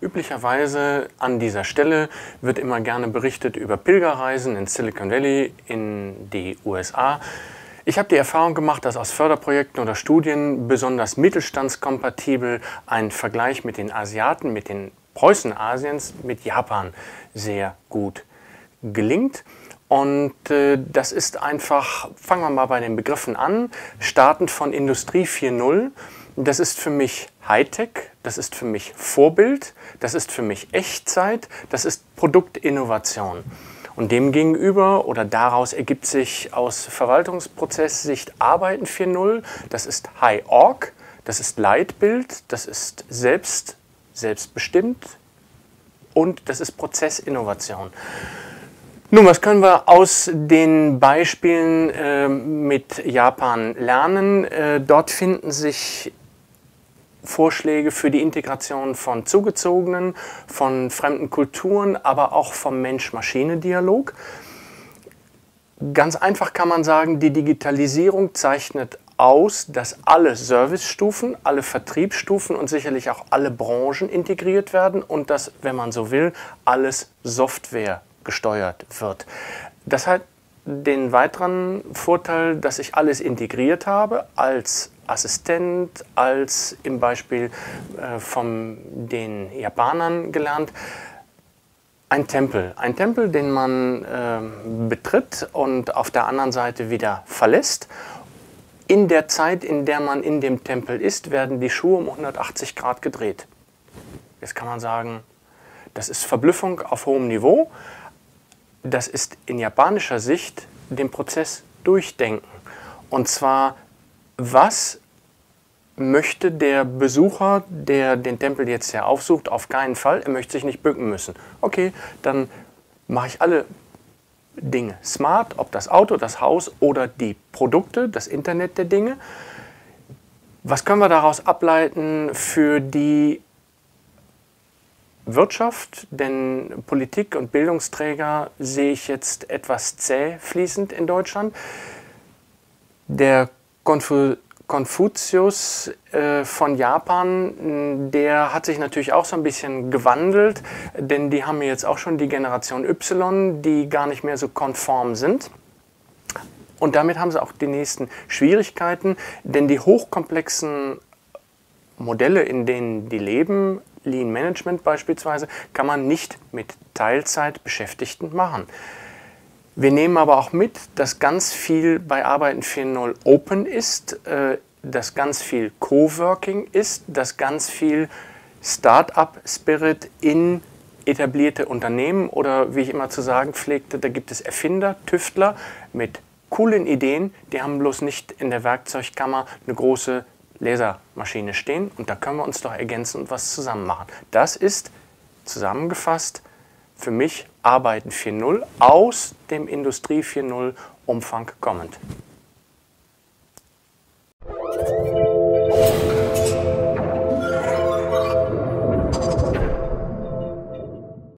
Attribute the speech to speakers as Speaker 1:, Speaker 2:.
Speaker 1: Üblicherweise an dieser Stelle wird immer gerne berichtet über Pilgerreisen in Silicon Valley in die USA. Ich habe die Erfahrung gemacht, dass aus Förderprojekten oder Studien besonders mittelstandskompatibel ein Vergleich mit den Asiaten, mit den Preußen Asiens, mit Japan sehr gut gelingt. Und das ist einfach, fangen wir mal bei den Begriffen an, startend von Industrie 4.0. Das ist für mich Hightech, das ist für mich Vorbild, das ist für mich Echtzeit, das ist Produktinnovation. Und demgegenüber oder daraus ergibt sich aus Verwaltungsprozesssicht Arbeiten 4.0, das ist High-Org, das ist Leitbild, das ist selbstbestimmt und das ist Prozessinnovation. Nun, was können wir aus den Beispielen mit Japan lernen? Dort finden sich Vorschläge für die Integration von Zugezogenen, von fremden Kulturen, aber auch vom Mensch-Maschine-Dialog. Ganz einfach kann man sagen, die Digitalisierung zeichnet aus, dass alle Servicestufen, alle Vertriebsstufen und sicherlich auch alle Branchen integriert werden und dass, wenn man so will, alles Software gesteuert wird. Das hat den weiteren Vorteil, dass ich alles integriert habe, als Assistent, als im Beispiel von den Japanern gelernt, ein Tempel, den man betritt und auf der anderen Seite wieder verlässt. In der Zeit, in der man in dem Tempel ist, werden die Schuhe um 180 Grad gedreht. Jetzt kann man sagen, das ist Verblüffung auf hohem Niveau. Das ist in japanischer Sicht den Prozess durchdenken. Und zwar, was möchte der Besucher, der den Tempel jetzt ja aufsucht, auf keinen Fall. Er möchte sich nicht bücken müssen. Okay, dann mache ich alle Dinge smart, ob das Auto, das Haus oder die Produkte, das Internet der Dinge. Was können wir daraus ableiten für die Wirtschaft, denn Politik und Bildungsträger sehe ich jetzt etwas zäh fließend in Deutschland. Der Konfuzius von Japan, der hat sich natürlich auch so ein bisschen gewandelt, denn die haben jetzt auch schon die Generation Y, die gar nicht mehr so konform sind. Und damit haben sie auch die nächsten Schwierigkeiten, denn die hochkomplexen Modelle, in denen die leben, Lean Management beispielsweise, kann man nicht mit Teilzeitbeschäftigten machen. Wir nehmen aber auch mit, dass ganz viel bei Arbeiten 4.0 Open ist, dass ganz viel Coworking ist, dass ganz viel Start-up-Spirit in etablierte Unternehmen oder wie ich immer zu sagen pflegte, da gibt es Erfinder, Tüftler mit coolen Ideen, die haben bloß nicht in der Werkzeugkammer eine große Lasermaschine stehen und da können wir uns doch ergänzen und was zusammen machen. Das ist zusammengefasst für mich Arbeiten 4.0 aus dem Industrie 4.0 Umfang kommend.